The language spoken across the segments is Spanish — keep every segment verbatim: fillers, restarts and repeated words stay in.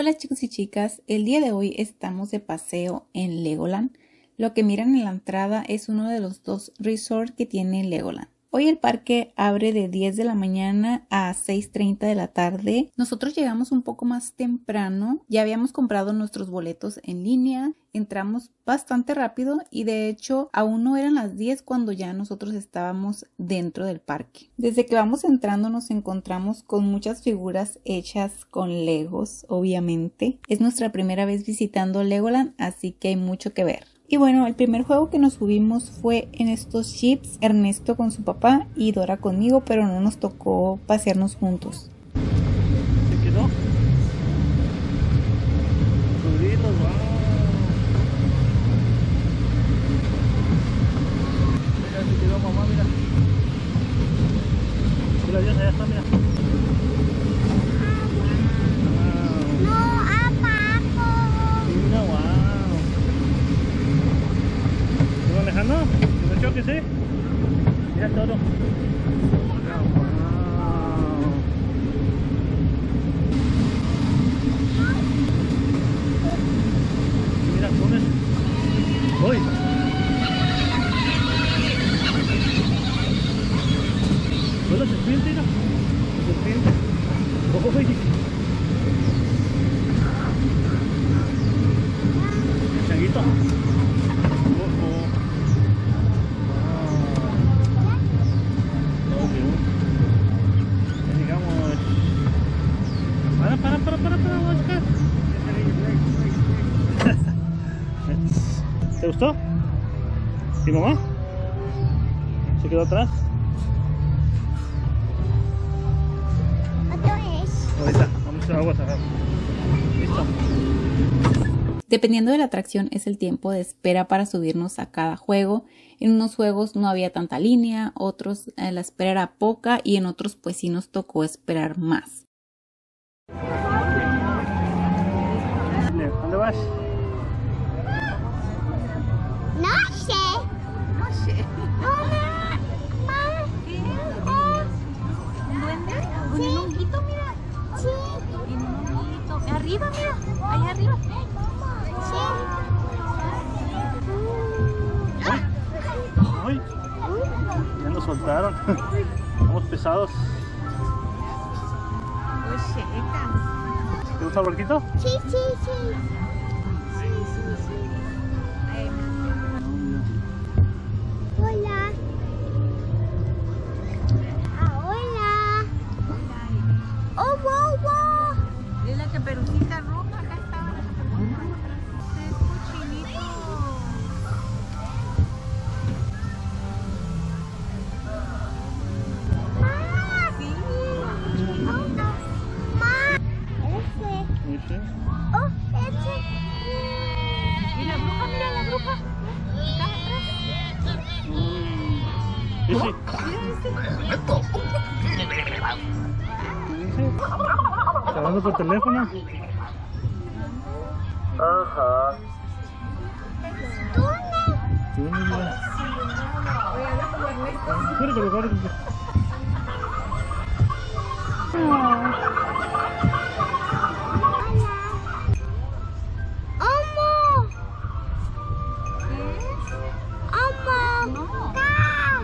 Hola chicos y chicas, el día de hoy estamos de paseo en Legoland. Lo que miran en la entrada es uno de los dos resorts que tiene Legoland. Hoy el parque abre de diez de la mañana a seis treinta de la tarde. Nosotros llegamos un poco más temprano, ya habíamos comprado nuestros boletos en línea, entramos bastante rápido y de hecho aún no eran las diez cuando ya nosotros estábamos dentro del parque. Desde que vamos entrando nos encontramos con muchas figuras hechas con Legos, obviamente. Es nuestra primera vez visitando Legoland, así que hay mucho que ver. Y bueno, el primer juego que nos subimos fue en estos jeeps, Ernesto con su papá y Dora conmigo, pero no nos tocó pasearnos juntos. ¿Se quedó? Subirlos, wow. Mira, se quedó mamá, mira. Mira, Dios, allá está, mira. No, abajo. Mira, wow. Alejandro, que no choques, ¿eh? Mira todo. Wow. Mira, pones. ¡Uy! ¿Ves la serpiente? Mira. La serpiente. ¡Uy! El changuito. Para, para, para, para, para, Oscar. ¿Te gustó? ¿Y mamá? ¿Se quedó atrás? Otra vez. Ahorita, vamos a agua cerrada. Listo. Dependiendo de la atracción es el tiempo de espera para subirnos a cada juego. En unos juegos no había tanta línea, otros eh, la espera era poca y en otros pues sí nos tocó esperar más. ¿Dónde vas? No sé. No sé. Mamá. ¿Qué? ¿Un duende? ¿Un honguito, mira? Sí. Un honguito. Arriba, mira. Allá arriba. ¡Ay! Ya nos soltaron. Estamos pesados. Pues seca. ¿Te gusta el barquito? Sí, sí, sí. Sí, sí, sí. Ay, Hola. Ah, hola. Oh, wow, wow. dile que Perucita Roja acá está. Es cochinito. Ah, Sí. oh, ma. Ese. ¿Sí? Oh, ese. Y la bruja, mira la bruja. Acá atrás. ¿Y sí? Mira este. ¿Qué dice? ¿Está hablando por teléfono? Ajá. ¿Dónde? Sí, mira. Mira que lo corre. ¡Amo! ¡Amo! No. ¡Ah!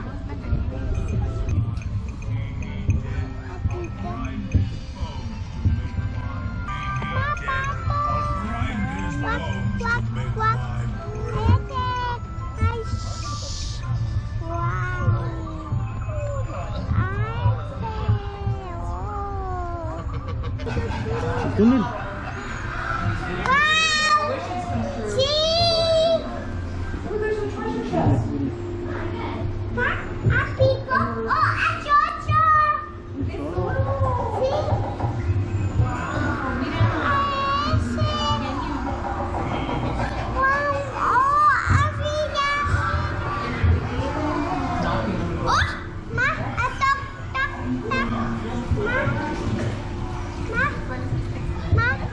Guac, guac, guac. Vete. Ay, shh. Guau. Ay, feo. ¿Túnel? ¡Guau! ¡Sí! ¿A pico? ¡Oh, a chocho! Sí. A ese. Guau. ¡Oh, a Villa! ¡Oh! Ma, a toc, toc, toc. Ma. Ma. Ma.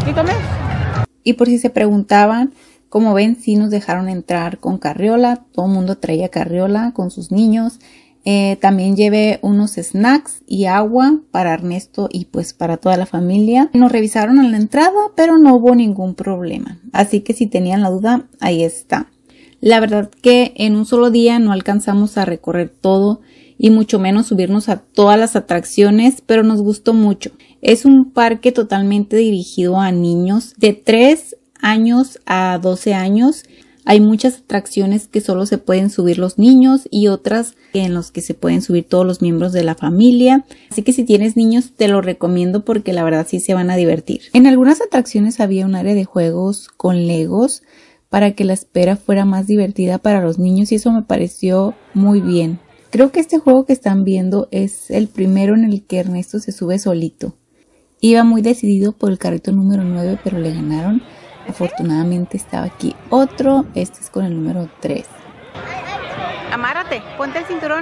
¿Qué comes? Y por si se preguntaban, como ven, sí nos dejaron entrar con carriola. Todo el mundo traía carriola con sus niños. Eh, también llevé unos snacks y agua para Ernesto y pues para toda la familia. Nos revisaron a la entrada, pero no hubo ningún problema. Así que si tenían la duda, ahí está. La verdad que en un solo día no alcanzamos a recorrer todo y mucho menos subirnos a todas las atracciones, pero nos gustó mucho. Es un parque totalmente dirigido a niños de tres años a doce años. Hay muchas atracciones que solo se pueden subir los niños y otras en los que se pueden subir todos los miembros de la familia. Así que si tienes niños te lo recomiendo porque la verdad sí se van a divertir. En algunas atracciones había un área de juegos con Legos para que la espera fuera más divertida para los niños y eso me pareció muy bien. Creo que este juego que están viendo es el primero en el que Ernesto se sube solito. Iba muy decidido por el carrito número nueve, pero le ganaron. Afortunadamente estaba aquí otro. Este es con el número tres. Amárrate, ponte el cinturón.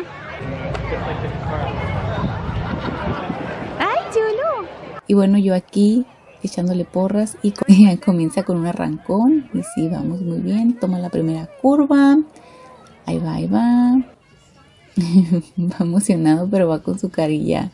¡Ay, chulo! Y bueno, yo aquí echándole porras y comienza con un arrancón. Y sí, vamos muy bien. Toma la primera curva. Ahí va, ahí va. Va emocionado, pero va con su carilla.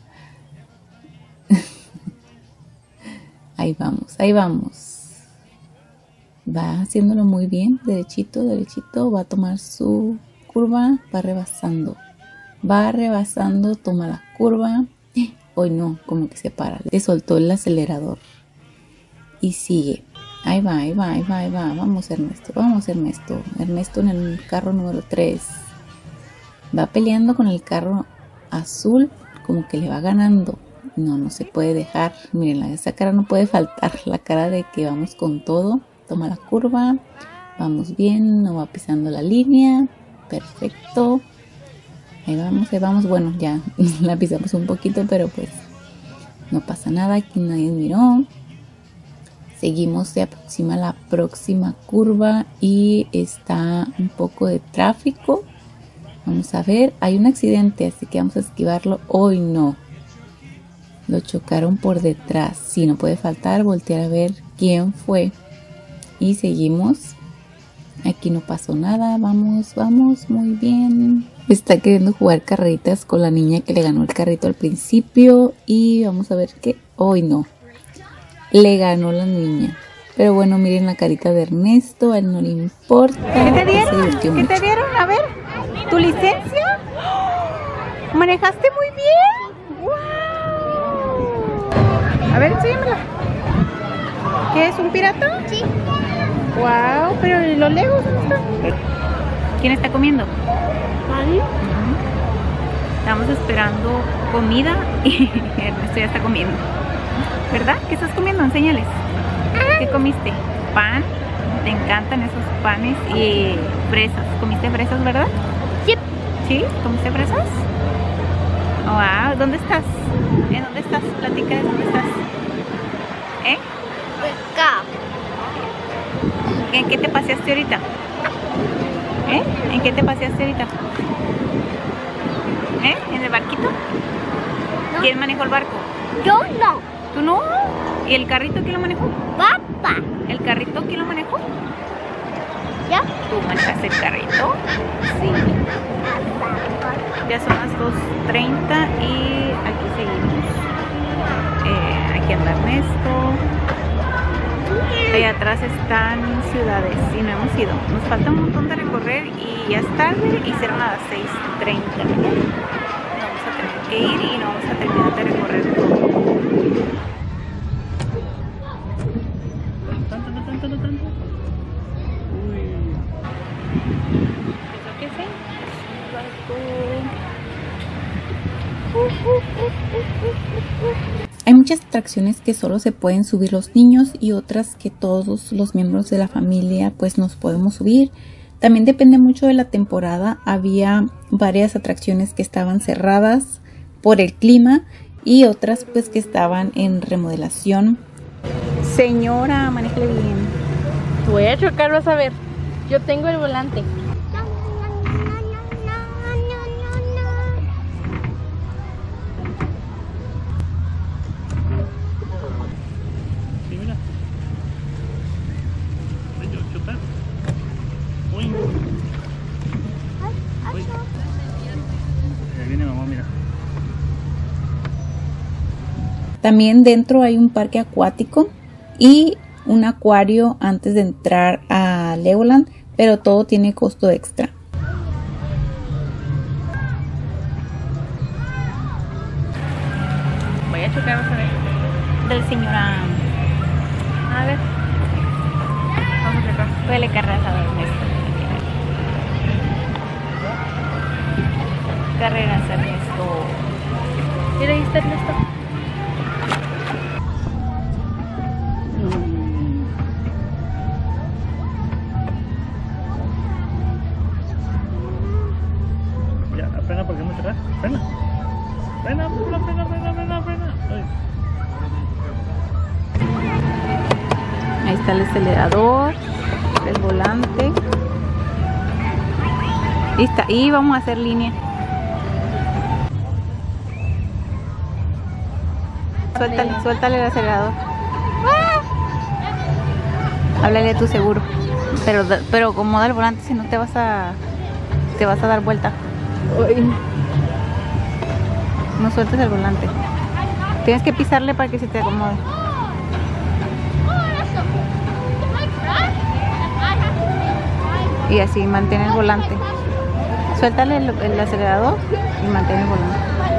Ahí vamos, ahí vamos. Va haciéndolo muy bien, derechito, derechito, va a tomar su curva, va rebasando, va rebasando, toma la curva, hoy no, como que se para, le soltó el acelerador y sigue, ahí va, ahí va, ahí va, ahí va, vamos Ernesto, vamos Ernesto, Ernesto en el carro número tres, va peleando con el carro azul, como que le va ganando, no, no se puede dejar, miren, esa cara no puede faltar, la cara de que vamos con todo. Toma la curva, vamos bien, no va pisando la línea, perfecto, ahí vamos, ahí vamos, bueno ya la pisamos un poquito pero pues no pasa nada, aquí nadie miró, seguimos, se aproxima la próxima curva y está un poco de tráfico, vamos a ver, hay un accidente así que vamos a esquivarlo, hoy no, lo chocaron por detrás, sí, no puede faltar voltear a ver quién fue. Y seguimos. Aquí no pasó nada. Vamos, vamos, muy bien. Está queriendo jugar carreritas con la niña que le ganó el carrito al principio. Y vamos a ver qué. Hoy no. Le ganó la niña. Pero bueno, miren la carita de Ernesto. A él no le importa. ¿Qué te dieron? Se ¿Qué mucho. te dieron? A ver. ¿Tu licencia? ¿Manejaste muy bien? ¡Wow! A ver, enséñamela. ¿Qué es, un pirata? Sí. Wow, pero ¿y los Legos dónde están? ¿Quién está comiendo? ¿Mami? Estamos esperando comida y Ernesto ya está comiendo. ¿Verdad? ¿Qué estás comiendo? Enséñales. ¿Qué comiste? Pan. Te encantan esos panes y fresas. ¿Comiste fresas, verdad? Sí. ¿Sí? ¿Comiste fresas? Wow, ¿dónde estás? ¿En dónde estás? Platica de dónde estás. ¿Eh? Acá. ¿En qué te paseaste ahorita? ¿Eh? ¿En qué te paseaste ahorita? ¿Eh? ¿En el barquito? No. ¿Quién manejó el barco? Yo no. ¿Tú no? ¿Y el carrito quién lo manejó? Papá. ¿El carrito quién lo manejó? ¿Ya? ¿Tú manejaste el carrito? Sí. Ya son las dos treinta y aquí seguimos. Eh, aquí anda Ernesto. Allá atrás están ciudades y no hemos ido. Nos falta un montón de recorrer y ya es tarde y serán a las seis treinta. No vamos a tener que ir y no vamos a terminar de recorrer todo. Tanto, no tanto, no tanto. Uy. Creo que sí. Hay muchas atracciones que solo se pueden subir los niños y otras que todos los miembros de la familia pues nos podemos subir. También depende mucho de la temporada. Había varias atracciones que estaban cerradas por el clima y otras pues que estaban en remodelación. Señora, manéjale bien. Voy a chocar, vas a ver. Yo tengo el volante. Sí, mira. También dentro hay un parque acuático y un acuario antes de entrar a Legoland, pero todo tiene costo extra. Voy a chocar, vamos a ver. Del señora. A ver. Vamos a chocar. Puede carreras a ver esto. Carreras, Ernesto. Mira, ahí está Ernesto. Ya, frena porque mucho atrás. Frena. Frena, frena, frena, frena, frena, frena. Ay. Ahí está el acelerador, el volante. Listo, y vamos a hacer línea. Suéltale, suéltale el acelerador. Háblale a tu seguro. Pero, pero acomoda el volante, si no te vas a te vas a dar vuelta. No sueltes el volante. Tienes que pisarle para que se te acomode. Y así mantén el volante. Suéltale el, el acelerador y mantén el volante.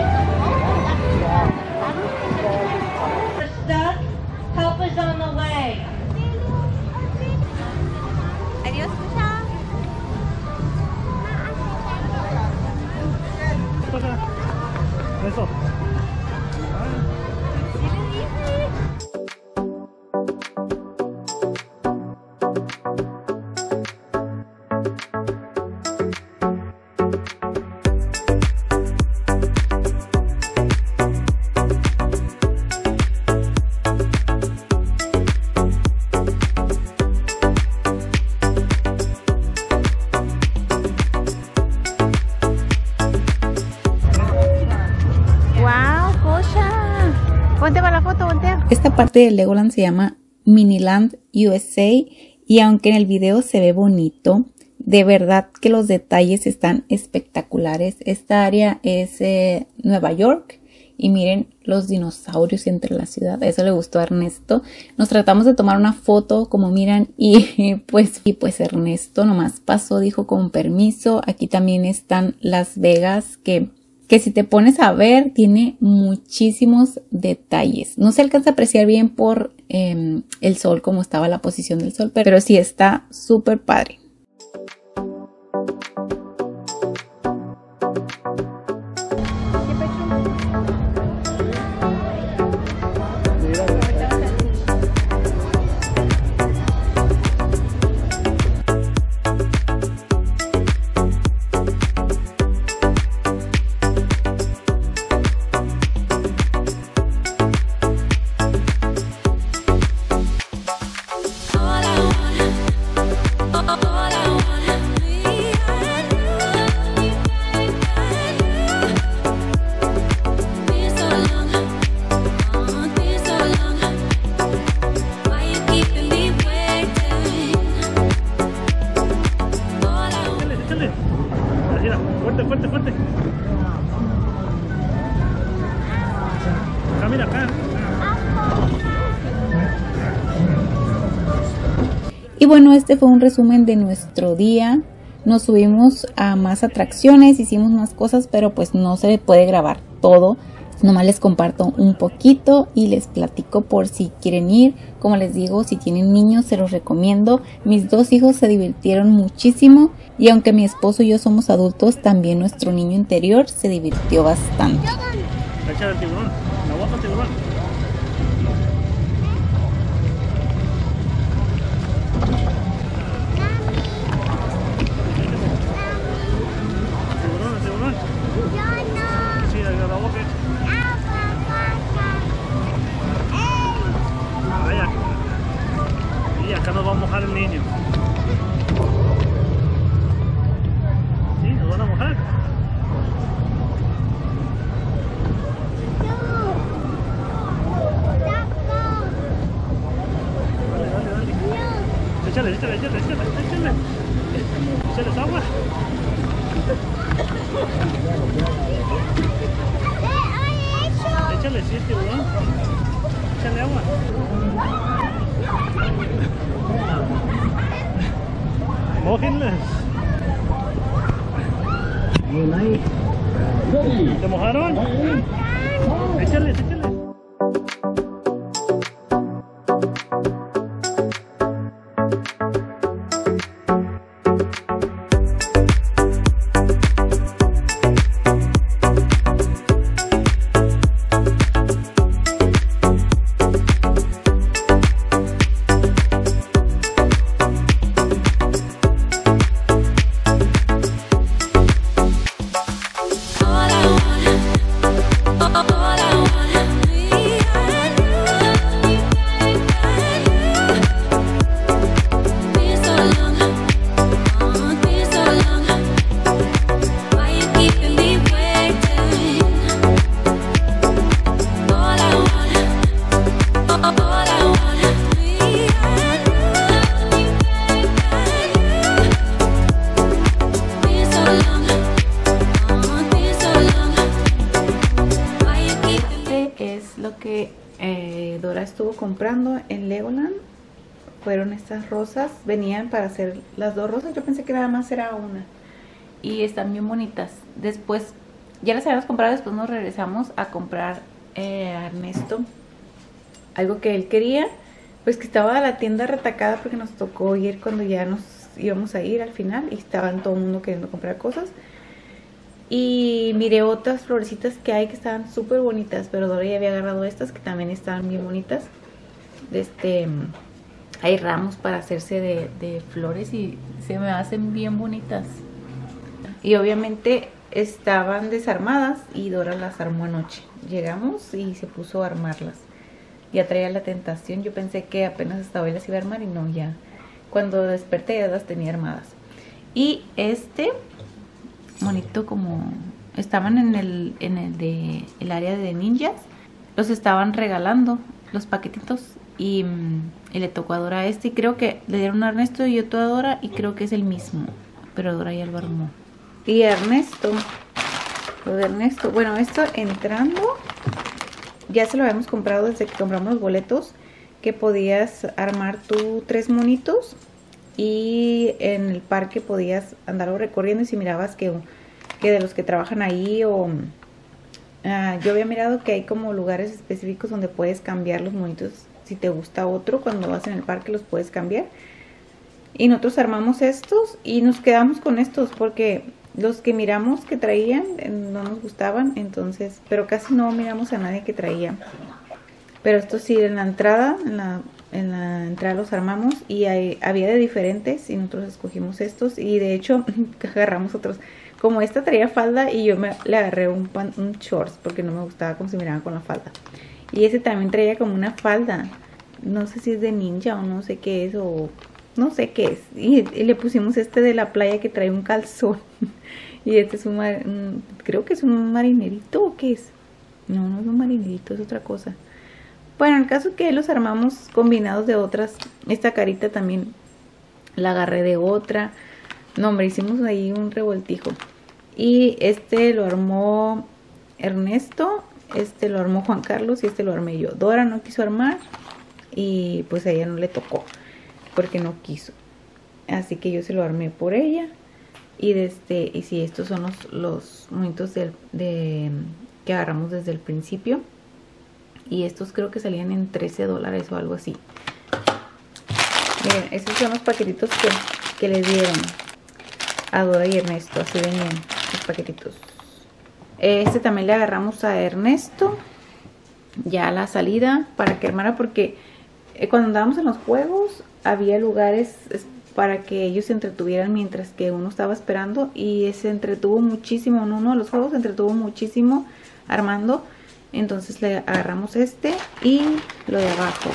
Help is on the way. Adiós. Eso. Ponte para la foto, voltea. Esta parte de Legoland se llama Miniland U S A y aunque en el video se ve bonito, de verdad que los detalles están espectaculares. Esta área es eh, Nueva York y miren los dinosaurios entre la ciudad. Eso le gustó a Ernesto. Nos tratamos de tomar una foto, como miran, y pues, y pues Ernesto nomás pasó, dijo con permiso. Aquí también están Las Vegas, que que si te pones a ver tiene muchísimos detalles. No se alcanza a apreciar bien por eh, el sol, como estaba la posición del sol, pero sí está súper padre. Fuerte, fuerte, fuerte. Acá, mira, acá. Y bueno, este fue un resumen de nuestro día. Nos subimos a más atracciones, hicimos más cosas, pero pues no se puede grabar todo. Nomás les comparto un poquito y les platico por si quieren ir. Como les digo, si tienen niños se los recomiendo. Mis dos hijos se divirtieron muchísimo y aunque mi esposo y yo somos adultos, también nuestro niño interior se divirtió bastante. Echa el tiburón, la boca tiburón. Tiburón, tiburón. Sí, la boca. Vaya. Y acá nos va a mojar el niño. Sí, nos van a mojar. Dale, dale, dale. Échale, échale, échale, échale, échale. Échale agua. Échale, sí, tiburón. échale agua. Mójenlas. ¿Se mojaron? Échales, échales. Eh, Dora estuvo comprando en Legoland. Fueron estas rosas, venían para hacer las dos rosas. Yo pensé que nada más era una y están bien bonitas. Después ya las habíamos comprado, después nos regresamos a comprar eh, a Ernesto algo que él quería, pues que estaba la tienda retacada porque nos tocó ir cuando ya nos íbamos a ir al final y estaban todo el mundo queriendo comprar cosas. Y miré otras florecitas que hay que estaban súper bonitas, pero Dora ya había agarrado estas que también estaban bien bonitas. Este, hay ramos para hacerse de, de flores y se me hacen bien bonitas. Y obviamente estaban desarmadas y Dora las armó anoche. Llegamos y se puso a armarlas. Ya traía la tentación, yo pensé que apenas estaba y las iba a armar y no, ya. Cuando desperté ya las tenía armadas. Y este... bonito, como estaban en el en el de el área de ninjas, los estaban regalando los paquetitos y, y le tocó a Dora este y creo que le dieron a Ernesto y otro a Dora y creo que es el mismo, pero Dora ya lo armó. Y Ernesto, lo de Ernesto, bueno, esto entrando ya se lo habíamos comprado desde que compramos los boletos, que podías armar tú tres monitos y en el parque podías andarlo recorriendo y si mirabas que, que de los que trabajan ahí o uh, yo había mirado que hay como lugares específicos donde puedes cambiar los monitos. Si te gusta otro, cuando vas en el parque los puedes cambiar. Y nosotros armamos estos y nos quedamos con estos porque los que miramos que traían no nos gustaban, entonces, pero casi no miramos a nadie que traía. Pero estos sí, en la entrada, en la, en la entrada los armamos y hay, había de diferentes y nosotros escogimos estos y de hecho agarramos otros. Como esta traía falda y yo me, le agarré un, pan, un shorts porque no me gustaba cómo se miraba con la falda. Y ese también traía como una falda, no sé si es de ninja o no sé qué es o no sé qué es. Y, y le pusimos este de la playa que trae un calzón. Y este es un, un, creo que es un marinerito o qué es. No, no es un marinerito, es otra cosa. Bueno, el caso es que los armamos combinados de otras. Esta carita también la agarré de otra. No, hombre, hicimos ahí un revoltijo. Y este lo armó Ernesto, este lo armó Juan Carlos y este lo armé yo. Dora no quiso armar y pues a ella no le tocó porque no quiso. Así que yo se lo armé por ella. Y desde y sí, estos son los, los monitos de, de, que agarramos desde el principio. Y estos creo que salían en trece dólares o algo así. Miren, estos son los paquetitos que, que les dieron a Dora y Ernesto. Así venían los paquetitos. Este también le agarramos a Ernesto ya a la salida para que armara, porque cuando andábamos en los juegos había lugares para que ellos se entretuvieran mientras que uno estaba esperando, y se entretuvo muchísimo en uno de los juegos, se entretuvo muchísimo armando. Entonces le agarramos este y lo de abajo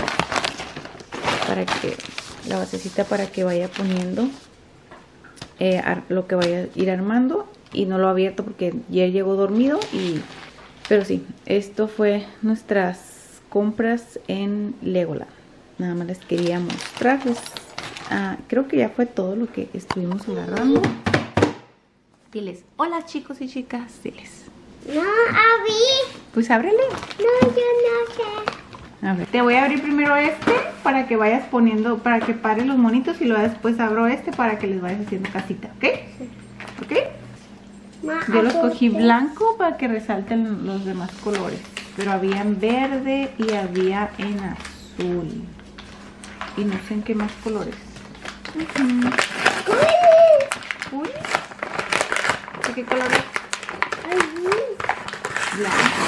para que la basecita para que vaya poniendo eh, lo que vaya a ir armando. Y no lo he abierto porque ya llegó dormido. Y pero sí, esto fue nuestras compras en Legoland. Nada más les quería mostrarles. Ah, creo que ya fue todo lo que estuvimos agarrando. Diles, hola chicos y chicas, diles. No abrí. Pues ábrele. No, yo no sé. A ver, te voy a abrir primero este para que vayas poniendo, para que pares los monitos y luego después abro este para que les vayas haciendo casita, ¿ok? ¿Ok? Yo los cogí blanco para que resalten los demás colores, pero había en verde y había en azul y no sé en qué más colores. Uh-huh. Uy, ¿de qué color es? Blanco.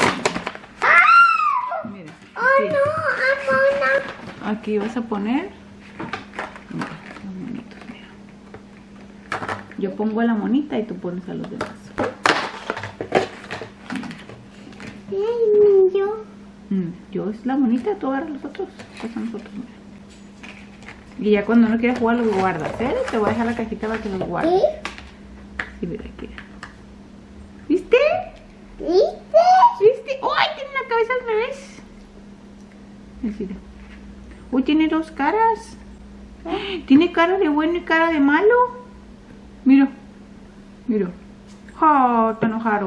Mira, Oh no, Amona. aquí vas a poner mira, los monitos, mira. Yo pongo a la monita y tú pones a los demás. Ay, yo. Mm, yo es la monita, tú agarras los otros. Estos son los otros, mira. Y ya cuando no quieras jugar los guardas, ¿eh? Te voy a dejar la cajita para que los guardes. ¿Sí? Y mira aquí. ¿Viste? ¿Viste? ¿Viste? ¡Ay! Tiene la cabeza al revés. Así de. Uy, tiene dos caras. Tiene cara de bueno y cara de malo. Mira. Mira. ¡Oh! Está enojado.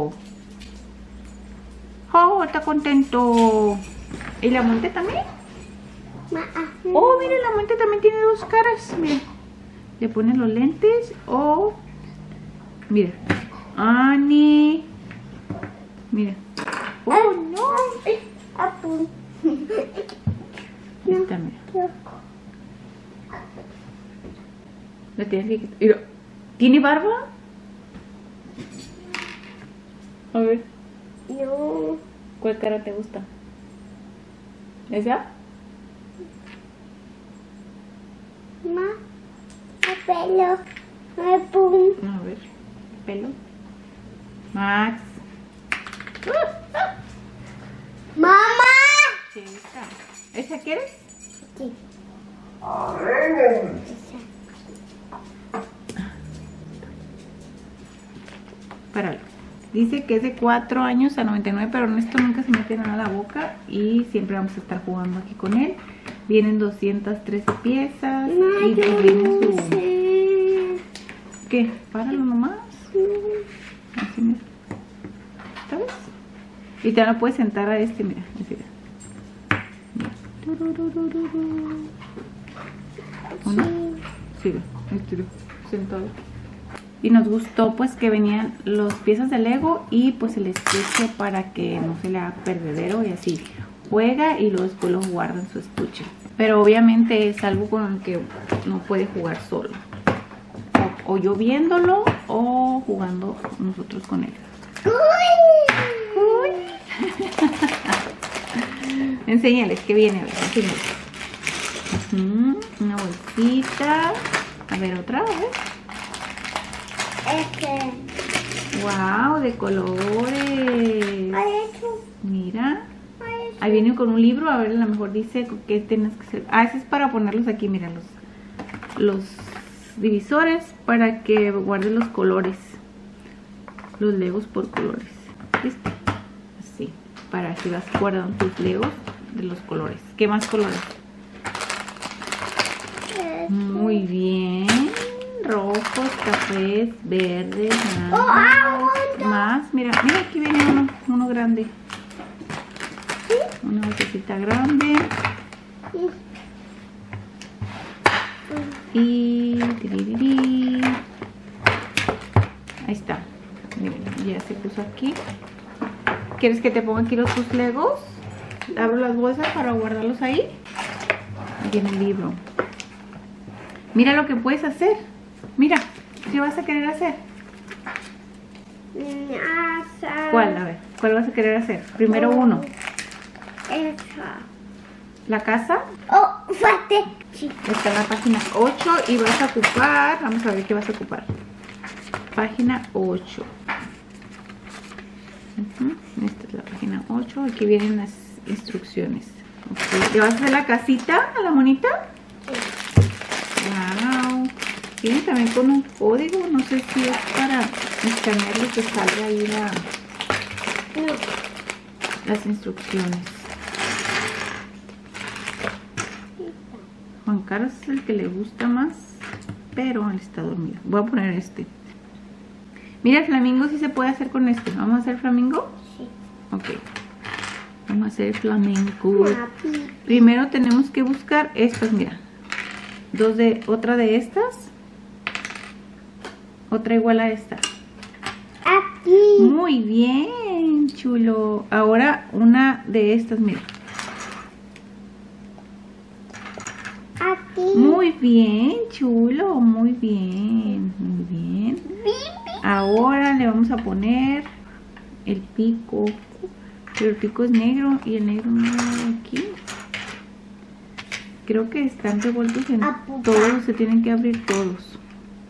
¡Oh! Está contento. ¿Y la monte también? Oh, mira, la monte también tiene dos caras. Mira. Le ponen los lentes. Oh. Mira. Ani. Mira. Oh, no. Apu. Ahí está, mira. La tienes que quitar. Mira. ¿Tiene barba? A ver. No. ¿Cuál cara te gusta? ¿Esa? Ma. El pelo. El pum. A ver. Pelo. Max. Mamá. Sí, esa. ¿Esa quieres? Sí. Páralo. Dice que es de cuatro años a noventa y nueve, pero en esto nunca se mete nada a la boca y siempre vamos a estar jugando aquí con él. Vienen doscientas trece piezas y pues viene su... ¿Qué? Páralo nomás. Así, mira. ¿Sabes? Y te lo puedes sentar a este, mira. Así, mira. ¿O no? Sí, este, sentado. Y nos gustó pues que venían las piezas de Lego y pues el estuche para que no se le haga perdedero y así juega y luego después lo guarda en su estuche. Pero obviamente es algo con el que no puede jugar solo. O, o yo viéndolo o jugando nosotros con él. Uy. Enséñales que viene, a ver, enséñales. Uh-huh, una bolsita. A ver, otra vez. Este. Wow, de colores. Ay, esto. Mira. Ay, Ahí viene con un libro, a ver, a lo mejor dice que tienes que hacer. Ah, ese es para ponerlos aquí, mira, los, los divisores para que guarden los colores. Los Legos por colores. ¿Viste? Así, para que vas guardando tus Legos de los colores. ¿Qué más colores? este. Muy bien. Rojos, cafés, verdes, Oh, naranjas, aguanta. más. Mira, mira, aquí viene uno, uno grande. Una bolsita grande. Y... tiririri. Ahí está. Miren, ya se puso aquí. ¿Quieres que te ponga aquí los tus Legos? Abro las bolsas para guardarlos ahí. Y en el libro. Mira lo que puedes hacer. Mira, ¿qué vas a querer hacer? Asa. ¿Cuál? A ver, ¿cuál vas a querer hacer? Primero uno. Esa. ¿La casa? Oh, fate. Sí. Está en la página ocho y vas a ocupar, vamos a ver qué vas a ocupar. Página ocho. Uh-huh. Esta es la página ocho, aquí vienen las instrucciones. Okay. ¿Te vas a hacer la casita a la monita? Wow. Viene también con un código, no sé si es para escanearlo que salga ahí la, No. las instrucciones. Juan Carlos es el que le gusta más, pero él está dormido. Voy a poner este. Mira, el flamingo sí se puede hacer con este. ¿Vamos a hacer flamingo? Sí. Ok. Vamos a hacer flamenco. Primero tenemos que buscar estas, mira. Dos de, otra de estas. Otra igual a esta. Aquí. Muy bien, chulo. Ahora una de estas, mira. Aquí. Muy bien, chulo. Muy bien, muy bien. Ahora le vamos a poner el pico. Pero el pico es negro y el negro no va aquí. Creo que están revueltos en todos, se tienen que abrir todos.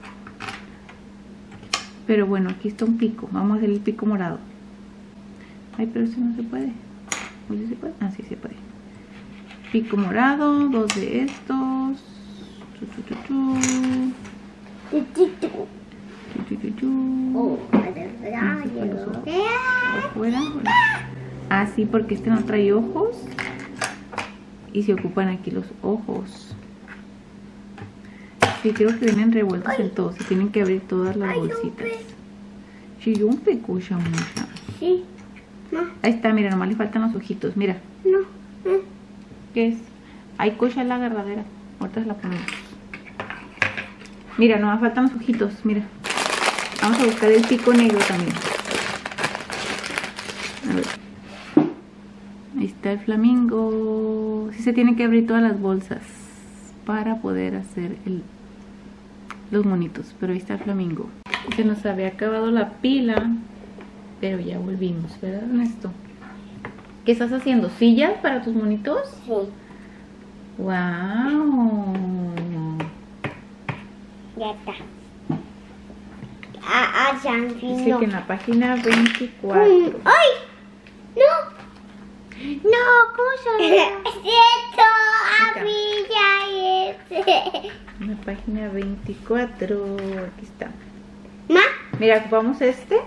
Pero bueno, aquí está un pico. Vamos a hacer el pico morado. Ay, pero eso no se puede. ¿O sí se puede? Ah, sí se puede. Pico morado, dos de estos. Chu, chu, chu, chu. Chu, chu, chu, chu. Oh, Afuera. Ah, sí, porque este no trae ojos. Y se ocupan aquí los ojos. Sí, creo que vienen revueltos en todos. Se tienen que abrir todas las bolsitas. Sí, un pecucha mucha. Sí. No, Ahí está, mira, nomás le faltan los ojitos. Mira, no. no. ¿qué es? Hay cocha en la agarradera. Ahorita se la ponemos. Mira, nomás faltan los ojitos, mira. Vamos a buscar el pico negro también. A ver. Ahí está el flamingo. Sí se tienen que abrir todas las bolsas para poder hacer el, los monitos. Pero ahí está el flamingo. Se nos había acabado la pila, pero ya volvimos, ¿verdad, Ernesto? ¿Qué estás haciendo? ¿Sillas para tus monitos? Sí. ¡Wow! Ya está. Ah, ah, ya Dice no. que en la página veinticuatro. ¡Ay! ¡No! No, ¿cómo se llama? Siento a mí ya ese. En la página veinticuatro. Aquí está. Ma, Mira, ocupamos este.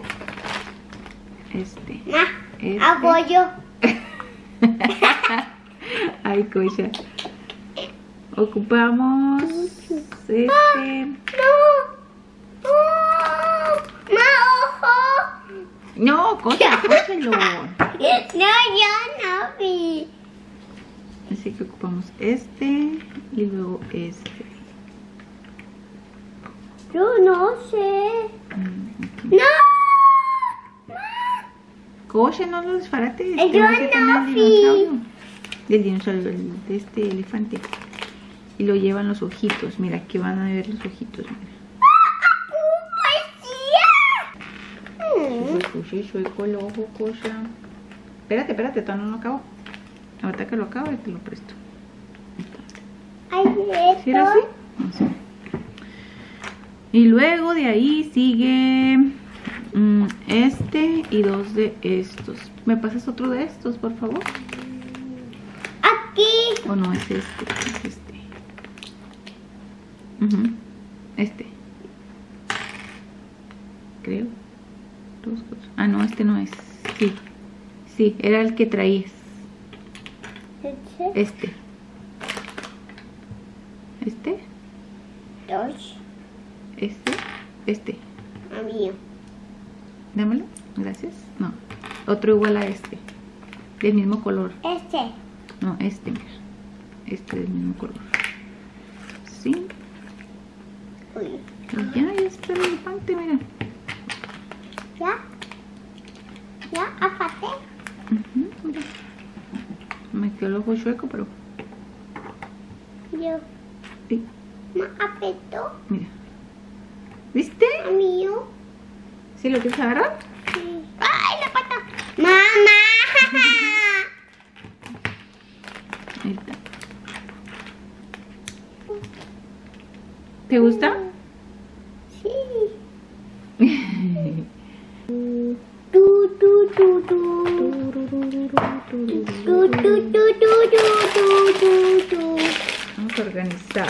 Este. ma, Este. hago yo. Ay, cocha. Ocupamos este. No. Oh, ma, ojo. No, cocha, cóchalo. No, yo no vi. Así que ocupamos este y luego este. Yo no sé. Mm, aquí. No. Cocha, no lo desfarates. Yo tenemos que tener no el vi. dinosaurio. Del dinosaurio, el- de este elefante. Y lo llevan los ojitos. Mira, aquí van a ver los ojitos. Mira. Poesía. Soy, soy con los ojos, cosa. Espérate, espérate, todavía no lo acabo. Ahorita que lo acabo, te lo presto. Ay, esto. ¿Sí era así? Así. Y luego de ahí sigue mm, este y dos de estos. ¿Me pasas otro de estos, por favor? Aquí. ¿O no es este? Es este. Ujú. Este. Creo. Dos, cuatro. Ah, no, este no es. Sí. Sí, era el que traías. Este. Este. Este. Dos. Este. Este. A mí. Dámelo. Gracias. No. Otro igual a este. Del mismo color. Este. No, este, mira. Este del mismo color. Sí. Uy. Y ya, ya está el elefante, mira. ¿Ya? ¿Ya? ¿Aparte? Ujú, mira. Me quedó el ojo chueco, pero Yo. sí, ¿Me apretó? mira. ¿Viste? ¿A mí? ¿Sí lo quieres agarrar? Sí. ¡Ay, la pata! ¡Mamá! Ahí está. ¿Te gusta? Sí. Tu, tu, tu, tu. Tu, tu, tu, tu, tu, tu, tu, tu. Vamos a organizar.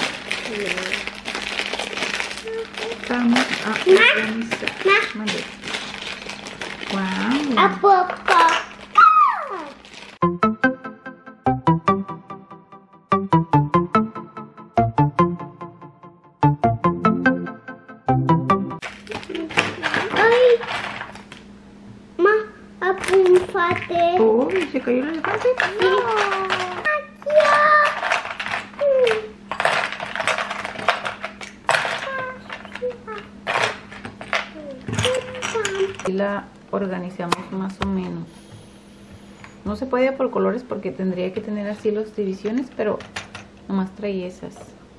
Vamos a organizar. Mande. Wow. ¿A poco? Ay. Ma, apúnfate. Oh, se cayó el elefante. Y la organizamos más o menos. No se puede por colores porque tendría que tener así las divisiones, pero nomás trae esas.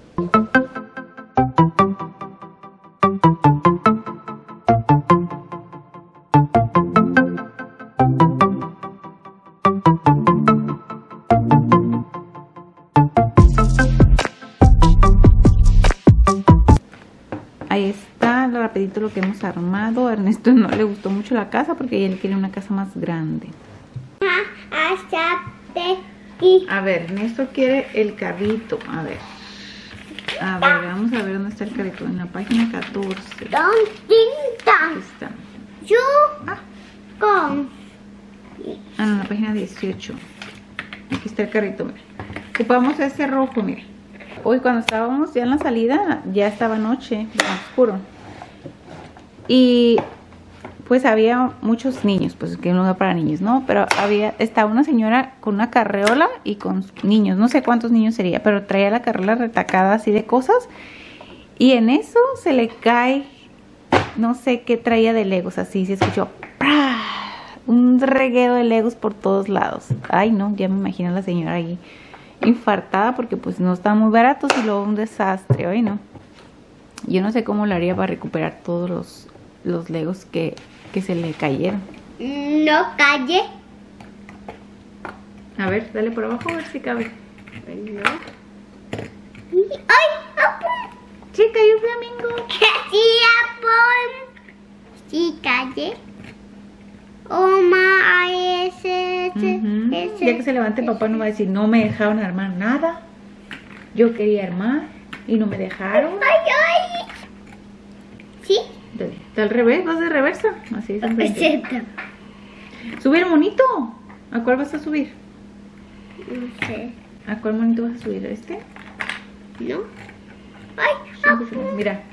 Ahí está rapidito lo que hemos armado. A Ernesto no le gustó mucho la casa porque él quiere una casa más grande. A ver, Ernesto quiere el carrito. A ver. A ver, vamos a ver dónde está el carrito. En la página catorce. ¿Dónde Aquí está. Yo con Ah, no, en la página dieciocho. Aquí está el carrito, mira. Ocupamos ese rojo, mira. Hoy cuando estábamos ya en la salida, ya estaba noche, ya oscuro. Y pues había muchos niños, pues que es un lugar para niños, ¿no? Pero había, estaba una señora con una carreola y con niños, no sé cuántos niños sería, pero traía la carreola retacada así de cosas. Y en eso se le cae, no sé qué traía de legos, así se escuchó ¡prá! Un reguero de legos por todos lados. Ay no, ya me imagino a la señora ahí infartada porque pues no estaban muy baratos y luego un desastre. Ay no, yo no sé cómo lo haría para recuperar todos los, los legos que, que se le cayeron. no calle. A ver, dale por abajo a ver si cabe. Ay, apun. Sí, cayó un flamingo. Sí, apun. Sí, calle. Oh, ma, ese, ese, Ujú. ese. Ya que se levante papá no va a decir no me dejaron armar nada. Yo quería armar y no me dejaron. Ay, ay. Sí. Dale, está al revés, vas de reversa. Así es enfrente. Exacto. Sube el monito. ¿A cuál vas a subir? No sé. ¿A cuál monito vas a subir? ¿A este? ¿No? Ay, apun. Mira.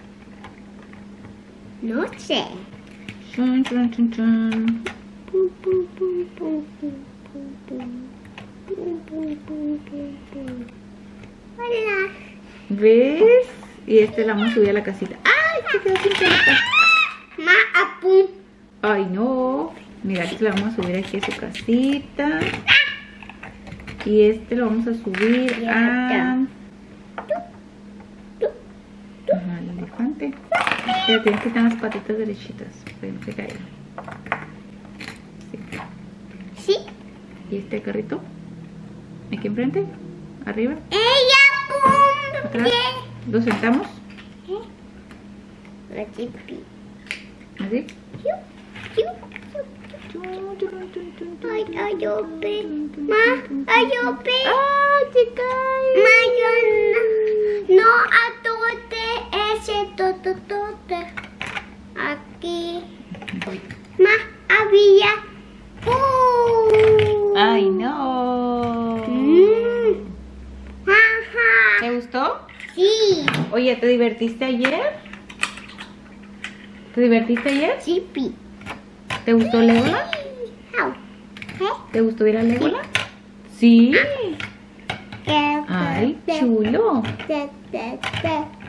No sé. Chun, chun, chun, chun. Pum, pum, pum, pum, pum, pum, pum. Pum, pum, pum, pum, pum. Hola. ¿Ves? Y este la vamos a subir a la casita. ¡Ay! Se quedó sin pelota. Ma, apun. Ay, no. Mira, este lo vamos a subir aquí a su casita. Y este lo vamos a subir a... Ajá, el elefante. Pero tienes que estar las patitas derechitas para que no se caigan. Sí. Sí. ¿Y este carrito? Aquí enfrente, arriba, Ella, pum. atrás. ¿Lo sentamos? La chipi. ¿Así? Ay, ayope. Ma, ayope. ¡Ay, te cae! Ma, yo no, no atote ese tototote. Aquí. Ma, había. ¡Pum! ¡Ay, no! Mm. Ajá. ¿Te gustó? Sí. Oye, ¿te divertiste ayer? ¿Te divertiste ayer? Chipi. ¿Te gustó Legoland? Au. ¿Eh? ¿Te gustó ir a Legoland? Sí. ¿Qué? Ay, chulo. Te, te, te.